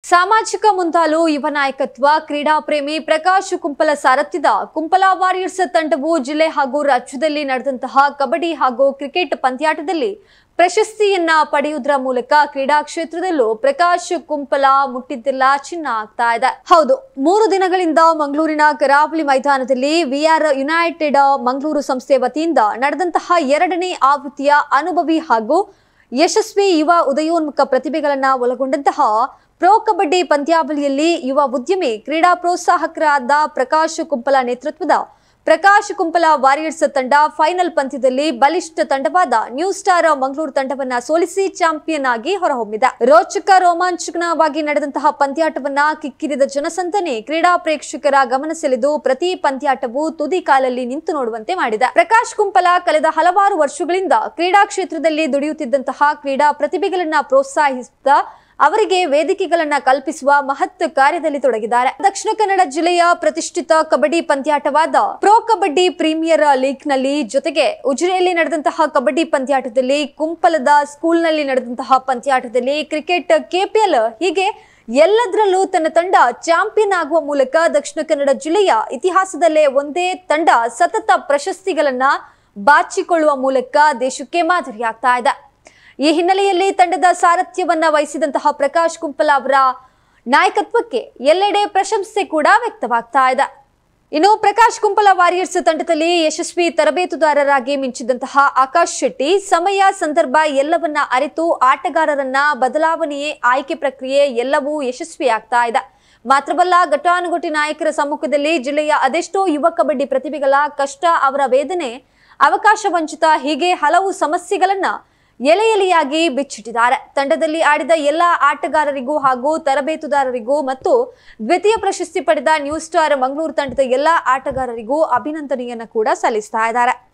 ಸಾಮಾಜಿಕ ಮುಂದಾಳು ಯುವ ನಾಯಕತ್ವ ಕ್ರೀಡಾ ಪ್ರೇಮಿ ಪ್ರಕಾಶ್ ಕುಂಪಲ ಸಾರಥ್ಯದ ಕುಂಪಲ ವಾರಿಯರ್ಸ್ ತಂಡವು ಜಿಲ್ಲೆ ಹಾಗೂ ರಾಜ್ಯದಲ್ಲಿ ನಡೆದಂತಹ ಕಬಡ್ಡಿ ಹಾಗೂ ಕ್ರಿಕೆಟ್ ಪಂದ್ಯಾಟದಲ್ಲಿ ಪ್ರಶಸ್ತಿಯನ್ನ ಪಡೆಯುವುದರ ಮೂಲಕ ಕ್ರೀಡಾ ಕ್ಷೇತ್ರದಲ್ಲೂ ಪ್ರಕಾಶ್ ಕುಂಪಲ ಮುಟ್ಟಿದ್ದೆಲ್ಲ ಚಿನ್ನ ಆಗ್ತಾ ಇದೆ. ಹೌದು, 3 ದಿನಗಳಿಂದ ಮಂಗಳೂರಿನ ಕರಾವಳಿ ಮೈದಾನದಲ್ಲಿ ವಿಆರ್ ಯುನೈಟೆಡ್ ಮಂಗಳೂರು ಸಂಸ್ಥೆ ವತಿಯಿಂದ ನಡೆದಂತಹ 2ನೇ ಆವೃತ್ತಿಯ ಅನುಭವಿ ಹಾಗೂ ಯಶಸ್ವಿ ಯುವ ಉದಯೋನ್ಮುಖ ಪ್ರತಿಭೆಗಳನ್ನ ಒಳಗೊಂಡಂತಹ ಪ್ರೊ ಕಬಡ್ಡಿ ಪಂದ್ಯಾವಳಿಯಲ್ಲಿ ಯುವ ಉದ್ಯಮಿ ಕ್ರೀಡಾ ಪ್ರೋತ್ಸಾಹಕರಾದ ಪ್ರಕಾಶ್ ಕುಂಪಲ ನೇತೃತ್ವದ ಪ್ರಕಾಶ್ ಕುಂಪಲ ವಾರಿಯರ್ಸ್ ತಂಡ ಫೈನಲ್ ಪಂದ್ಯದಲ್ಲಿ ಬಲಿಷ್ಠ ತಂಡವಾದ ನ್ಯೂ ಸ್ಟಾರ್ ಮಂಗಳೂರು ತಂಡವನ್ನ ಸೋಲಿಸಿ ಚಾಂಪಿಯನ್ ಆಗಿ ಹೊರಹೊಮ್ಮಿದೆ. ರೋಚಕ ರೋಮಾಂಚಕವಾಗಿ ನಡೆದಂತಹ ಪಂದ್ಯಾಟವನ್ನ ಕಿಕ್ಕಿರಿದ ಜನಸಂದಣಿ ಕ್ರೀಡಾ ಪ್ರೇಕ್ಷಕರ ಗಮನ ಸೆಳೆದು ಪ್ರತಿ ಪಂದ್ಯಾಟವು ತುದಿ ಕಾಲಲ್ಲಿ ನಿಂತು ನೋಡುವಂತೆ ಮಾಡಿದೆ. ಪ್ರಕಾಶ್ ಕುಂಪಲ ಕಳೆದ ಹಲವಾರು ವರ್ಷಗಳಿಂದ ಕ್ರೀಡಾ ಕ್ಷೇತ್ರದಲ್ಲಿ ದುಡಿಯುತ್ತಿದ್ದಂತಹ ಕ್ರೀಡಾ ಪ್ರತಿಭೆಗಳನ್ನ ಪ್ರೋತ್ಸಾಹಿಸುತ್ತಾ ಅವರಿಗೆ ವೇದಿಕೆಗಳನ್ನ ಕಲ್ಪಿಸುವ ಮಹತ್ ಕಾರ್ಯದಲ್ಲಿ ತೊಡಗಿದ್ದಾರೆ. ದಕ್ಷಿಣ ಕನ್ನಡ ಜಿಲ್ಲೆಯ ಪ್ರತಿಷ್ಠಿತ ಕಬಡ್ಡಿ ಪಂದ್ಯಾಟವಾದ ಪ್ರೊ ಕಬಡ್ಡಿ ಪ್ರೀಮಿಯರ್ ಲೀಗ್ ನಲ್ಲಿ ಜೊತೆಗೆ ಉಜಿರೆಯಲ್ಲಿ ನಡೆದಂತಹ ಕಬಡ್ಡಿ ಪಂದ್ಯಾಟದಲ್ಲಿ ಕುಂಪಲದ ಸ್ಕೂಲ್ನಲ್ಲಿ ನಡೆದಂತಹ ಪಂದ್ಯಾಟದಲ್ಲಿ ಕ್ರಿಕೆಟ್ ಕೆಪಿಎಲ್ ಹೀಗೆ ಎಲ್ಲದರಲ್ಲೂ ತನ್ನ ತಂಡ ಚಾಂಪಿಯನ್ ಆಗುವ ಮೂಲಕ ದಕ್ಷಿಣ ಕನ್ನಡ ಜಿಲ್ಲೆಯ ಇತಿಹಾಸದಲ್ಲೇ ಒಂದೇ ತಂಡ ಸತತ ಪ್ರಶಸ್ತಿಗಳನ್ನ ಬಾಚಿಕೊಳ್ಳುವ ಮೂಲಕ ದೇಶಕ್ಕೆ ಮಾದರಿಯಾಗ್ತಾ ಇದೆ. ಈ ಹಿನ್ನೆಲೆಯಲ್ಲಿ ತಂಡದ ಸಾರಥ್ಯವನ್ನ ವಹಿಸಿದಂತಹ ಪ್ರಕಾಶ್ ಕುಂಪಲ ಅವರ ನಾಯಕತ್ವಕ್ಕೆ ಎಲ್ಲೆಡೆ ಪ್ರಶಂಸೆ ಕೂಡ ವ್ಯಕ್ತವಾಗ್ತಾ ಇದೆ. ಇನ್ನು ಪ್ರಕಾಶ್ ಕುಂಪಲ ವಾರಿಯರ್ಸ್ ತಂಡದಲ್ಲಿ ಯಶಸ್ವಿ ತರಬೇತುದಾರರಾಗಿ ಮಿಂಚಿದಂತಹ ಆಕಾಶ್ ಶೆಟ್ಟಿ ಸಮಯ ಸಂದರ್ಭ ಎಲ್ಲವನ್ನ ಅರಿತು ಆಟಗಾರರನ್ನ ಬದಲಾವಣೆಯೇ ಆಯ್ಕೆ ಪ್ರಕ್ರಿಯೆ ಎಲ್ಲವೂ ಯಶಸ್ವಿಯಾಗ್ತಾ ಇದೆ. ಮಾತ್ರವಲ್ಲ, ಘಟಾನುಘಟಿ ನಾಯಕರ ಸಮ್ಮುಖದಲ್ಲಿ ಜಿಲ್ಲೆಯ ಅದೆಷ್ಟೋ ಯುವ ಕಬಡ್ಡಿ ಪ್ರತಿಭೆಗಳ ಕಷ್ಟ, ಅವರ ವೇದನೆ, ಅವಕಾಶ ವಂಚಿತ ಹೀಗೆ ಹಲವು ಸಮಸ್ಯೆಗಳನ್ನ ಎಲೆ ಎಲೆಯಾಗಿ ಬಿಚ್ಚಿಟ್ಟಿದ್ದಾರೆ. ತಂಡದಲ್ಲಿ ಆಡಿದ ಎಲ್ಲ ಆಟಗಾರರಿಗೂ ಹಾಗೂ ತರಬೇತುದಾರರಿಗೂ ಮತ್ತು ದ್ವಿತೀಯ ಪ್ರಶಸ್ತಿ ಪಡೆದ ನ್ಯೂ ಸ್ಟಾರ್ ಮಂಗಳೂರು ತಂಡದ ಎಲ್ಲ ಆಟಗಾರರಿಗೂ ಅಭಿನಂದನೆಯನ್ನ ಕೂಡ ಸಲ್ಲಿಸ್ತಾ ಇದ್ದಾರೆ.